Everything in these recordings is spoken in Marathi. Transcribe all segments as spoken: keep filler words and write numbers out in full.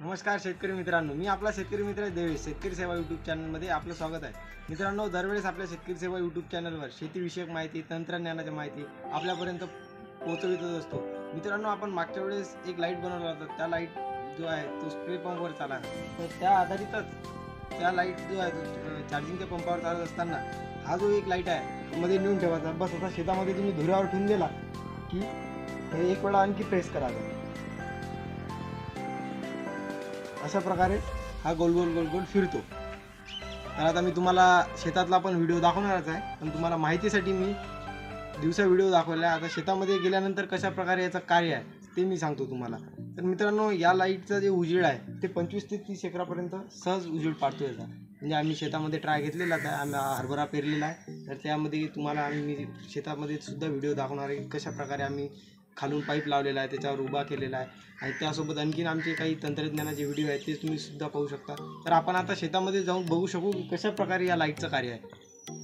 नमस्कार शेतकरी मित्रांनो, मी आपला शेतकरी मित्र देवेश शेतकरी सेवा यूट्यूब चॅनलमध्ये आपलं स्वागत आहे. मित्रांनो, दरवेळेस आपल्या शेतकरी सेवा यूट्यूब चॅनलवर शेतीविषयक माहिती, तंत्रज्ञानाची माहिती आपल्यापर्यंत पोहोचवितच असतो. मित्रांनो, आपण मागच्या वेळेस एक लाईट बनवला होता. त्या लाईट जो आहे तो स्प्रे पंपवर चालला, तर त्या आधारितच त्या लाईट जो आहे चार्जिंगच्या पंपावर चालत असताना हा जो एक लाईट आहे मध्ये नेऊन ठेवायचा. बस आता शेतामध्ये तुम्ही धुऱ्यावर ठेवून दिला की हे एक वेळा आणखी प्रेस करायचा. अशा प्रकारे हा गोल गोल गोल गोल फिरतो. तर आता मी तुम्हाला शेतातला पण व्हिडिओ दाखवणारच आहे, पण तुम्हाला माहितीसाठी मी दिवसा व्हिडिओ दाखवला आहे. आता शेतामध्ये गेल्यानंतर कशा प्रकारे याचं कार्य आहे ते मी सांगतो तुम्हाला. तर मित्रांनो, या लाईटचा जे उजेड आहे ते पंचवीस ते तीस एकरापर्यंत सहज उजेड पाडतो याचा. म्हणजे आम्ही शेतामध्ये ट्राय घेतलेलाच आहे. आम्ही हरभरा पेरलेला आहे, तर त्यामध्ये तुम्हाला आम्ही शेतामध्ये सुद्धा व्हिडिओ दाखवणार आहे कशा प्रकारे आम्ही खालून पाईप लावलेला आहे, त्याच्यावर उभा केलेला आहे. आणि त्यासोबत आणखीन आमचे काही तंत्रज्ञानाचे व्हिडिओ आहेत ते तुम्ही सुद्धा पाहू शकता. तर आपण आता शेतामध्ये जाऊन बघू शकू की कशा प्रकारे या लाईटचं कार्य आहे.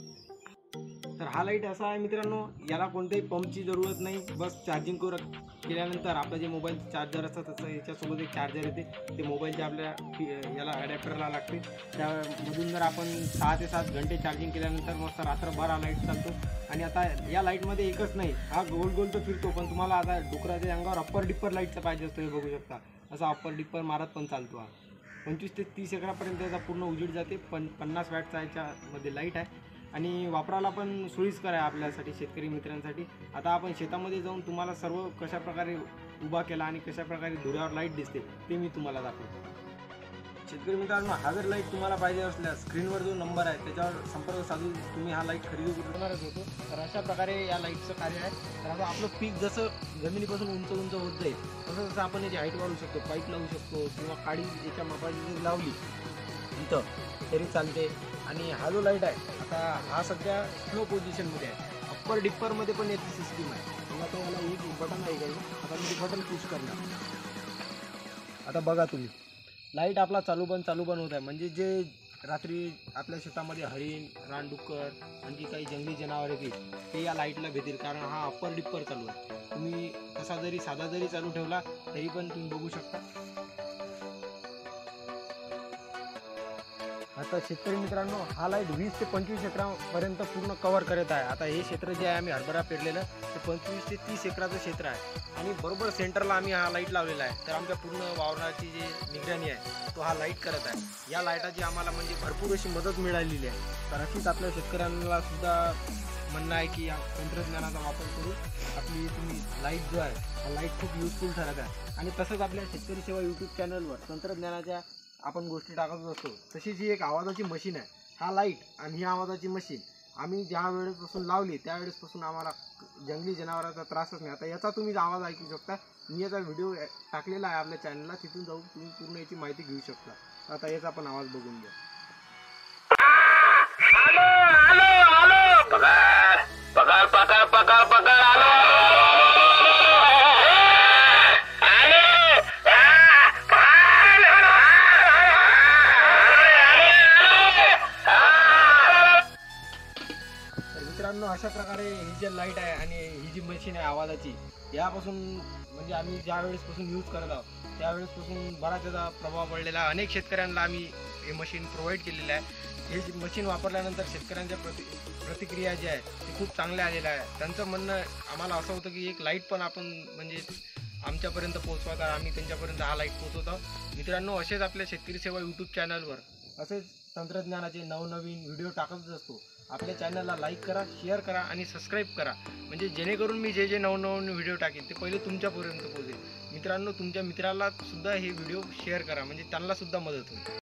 तर हा लाईट असा आहे मित्रांनो, याला कोणत्याही पंपची जरूरत नाही. बस चार्जिंग कर केल्यानंतर आपलं जे मोबाईल चार्जर असतं तसं याच्यासोबत एक चार्जर येते. ते मोबाईलच्या आपल्या याला अडॅप्टरला लागते. त्यामधून जर आपण सहा ते सात घंटे चार्जिंग केल्यानंतर मस्त रात्रभर हा लाईट चालतो. आणि आता या लाईटमध्ये एकच नाही, हा गोल गोल तर फिरतो, पण तुम्हाला आता डुकराच्या अंगावर अप्पर डिप्पर लाईटचं पाहिजे असतो हे बघू शकता. असा अप्पर डिप्पर मारत पण चालतो हा. पंचवीस ते तीस एकरापर्यंत याचा पूर्ण उजेड जाते. पण पन्नास वॅटचा याच्यामध्ये लाईट आहे आणि वापरायला पण सोयीस्कर आहे आपल्यासाठी, शेतकरी मित्रांसाठी. आता आपण शेतामध्ये जाऊन तुम्हाला सर्व कशा प्रकारे उभा केला आणि कशा प्रकारे धुऱ्यावर लाईट दिसते ते मी तुम्हाला दाखवतो. शेतकरी मित्रांनो, हा जर लाईट तुम्हाला पाहिजे असल्यास स्क्रीनवर जो नंबर आहे त्याच्यावर संपर्क साधून तुम्ही हा लाईट खरेदी करणारच होतो. तर अशा प्रकारे या लाईटचं कार्य आहे. तर आता आपलं पीक जसं जमिनीपासून उंच उंच होत जाईल तसं तसं आपण याची हाईट वाढवू शकतो. पाईप लावू शकतो किंवा काडी याच्या मापाची जर लावली इथं तरी चालते. आणि हा जो लाईट आहे आता हा सध्या स्लो पोझिशनमध्ये आहे. अप्पर डिप्परमध्ये पण याची सिस्टीम आहे. मग आता याला एक बटन आहे काही, आता मी बटन पुश करणार. आता बघा तुम्ही, लाईट आपला चालू बंद चालू बंद होत आहे. म्हणजे जे रात्री आपल्या शेतामध्ये हरिण, रानडुक्कर आणखी काही जंगली जनावर येतील ते या लाईटला भेटेल, कारण हा अप्पर डिप्पर चालू आहे. तुम्ही कसा जरी साधा जरी चालू ठेवला तरी पण तुम्ही बघू शकता. आता शेतकरी मित्रांनो, हा लाईट वीस ते पंचवीस एकरापर्यंत पूर्ण कव्हर करत आहे. आता हे क्षेत्र जे आहे आम्ही हरभरा पेरलेलं ते पंचवीस ते तीस एकराचं क्षेत्र आहे आणि बरोबर सेंटरला आम्ही हा लाईट लावलेला आहे. तर आमच्या पूर्ण वावराची जी निगराणी आहे तो हा लाईट करत आहे. या लाईटाची आम्हाला म्हणजे भरपूर अशी मदत मिळालेली आहे. तर अशीच आपल्या शेतकऱ्यांना सुद्धा म्हणणं आहे की या तंत्रज्ञानाचा वापर करून आपली तुम्ही लाईट जो आहे हा लाईट खूप युजफुल ठरत आहे. आणि तसंच आपल्या शेतकरी सेवा यूट्यूब चॅनलवर तंत्रज्ञानाच्या आपण गोष्टी टाकत असतो. तशीच ही एक आवाजाची मशीन आहे. हा लाईट आणि ही आवाजाची मशीन आम्ही ज्या वेळेसपासून लावली त्यावेळेसपासून आम्हाला जंगली जनावरांचा त्रासच नाही. आता याचा तुम्ही आवाज ऐकू शकता. मी याचा व्हिडिओ टाकलेला आहे आपल्या चॅनलला, तिथून जाऊन तुम्ही पूर्ण याची माहिती घेऊ शकता. आता याचा पण आवाज बघून घ्या. पगार पगार पगार पगार आलो. मित्रांनो, अशा प्रकारे ही जी लाईट आहे आणि ही जी मशीन आहे आवाजाची, यापासून म्हणजे आम्ही ज्या वेळेसपासून यूज करत आहोत त्यावेळेसपासून बराच त्याचा प्रभाव पडलेला. अनेक शेतकऱ्यांना आम्ही हे मशीन प्रोव्हाइड केलेलं आहे. हे जी मशीन वापरल्यानंतर शेतकऱ्यांच्या प्रति प्रतिक्रिया जी आहे ती खूप चांगल्या आलेल्या आहे. त्यांचं म्हणणं आम्हाला असं होतं की एक लाईट पण आपण म्हणजे आमच्यापर्यंत पोहोचवत आहे, आम्ही त्यांच्यापर्यंत हा लाईट पोहोचवत आहोत. मित्रांनो, असेच आपल्या शेतकरी सेवा यूट्यूब चॅनलवर असेच तंत्रज्ञानाचे नवनवीन व्हिडिओ टाकतच असतो. आपल्या चॅनलला लाईक करा, शेअर करा आणि सबस्क्राईब करा, म्हणजे जेणेकरून मी जे जे नवनवीन व्हिडिओ टाकेन ते पहिले तुमच्यापर्यंत पोहोचेल. मित्रांनो, तुमच्या मित्राला सुद्धा हे व्हिडिओ शेअर करा, म्हणजे त्यांना सुद्धा मदत होईल.